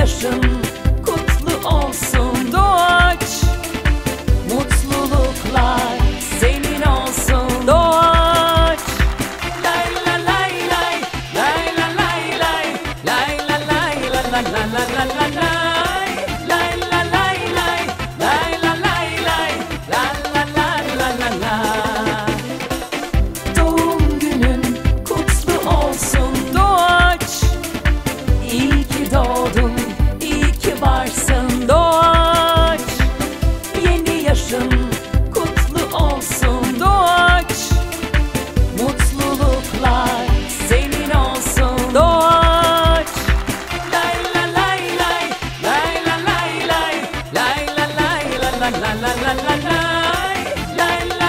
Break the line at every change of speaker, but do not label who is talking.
yaşın kutlu olsun Doğaç. Mutluluklar senin olsun Doğaç. Lay la lay lay, lay la lay lay, lay la lay la la la la la la lay. Lay la lay lay, lay la lay lay, la la la la la la. Doğum günün kutlu olsun Doğaç. İyi ki doğdun, iyi ki varsın Doğaç. Yeni yaşın kutlu olsun Doğaç. Mutluluklar senin olsun Doğaç. Lay la lay lay, lay la lay lay, lay la lay la la la la la la lay. Lay